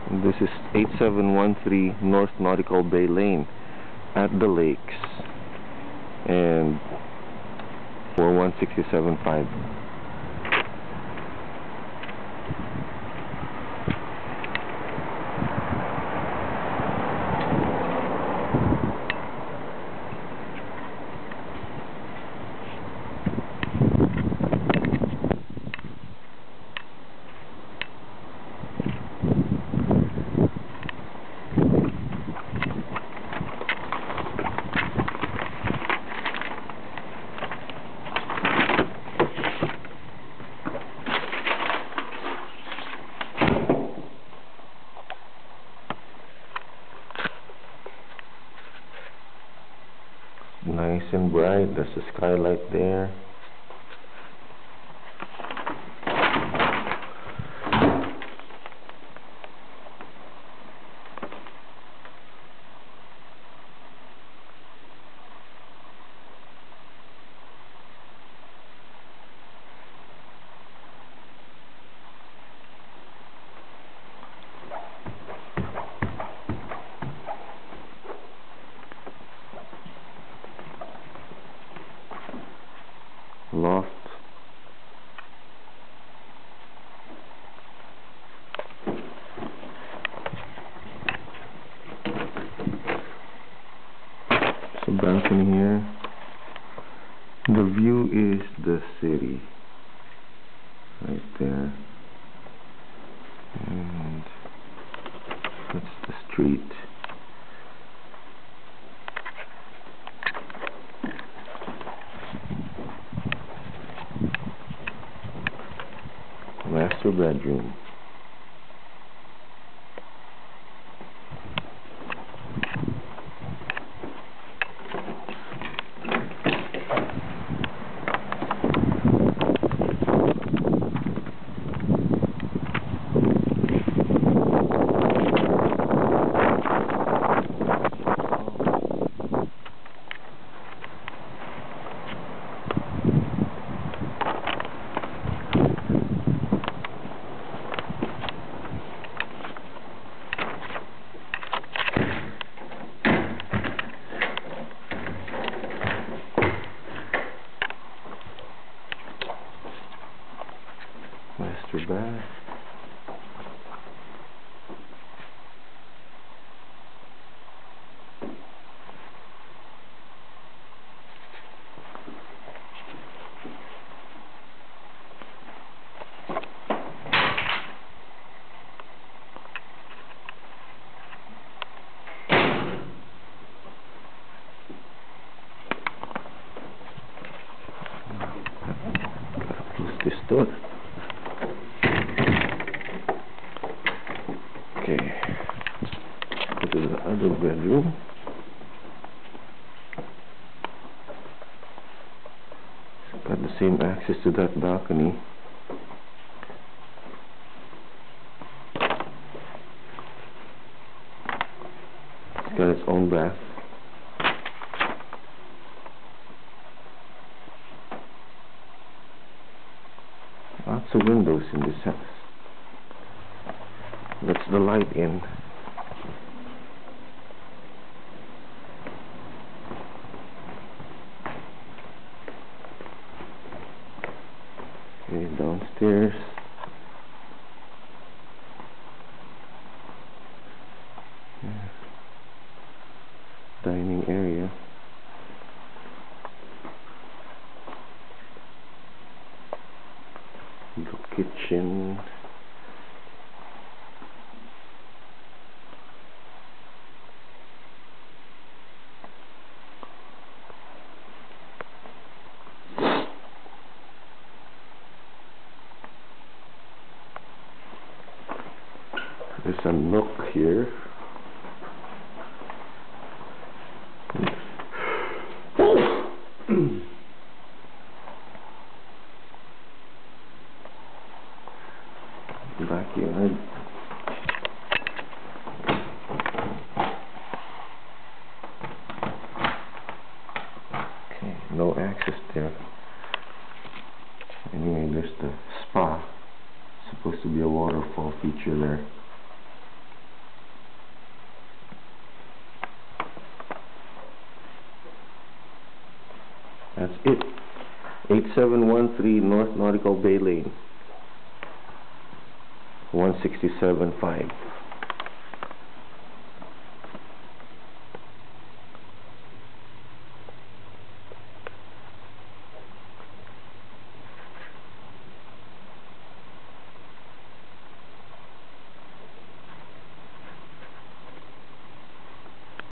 This is 8713 North Nautical Bay Lane at the Lakes, and 41675. Nice and bright. There's a skylight there. Loft. So balcony here. The view is the city right there, and that's the street. Master bedroom. Master bath. Close this door. Okay, go to the other bedroom. It's got the same access to that balcony. It's got its own bath. Lots of windows in this house. Lets the light in. Okay, downstairs. Yeah. Dining area. The kitchen. There's a nook here. Backyard. Okay, no access there. Anyway, there's the spa. Supposed to be a waterfall feature there. That's it. 8713 North Nautical Bay Lane, 167.5.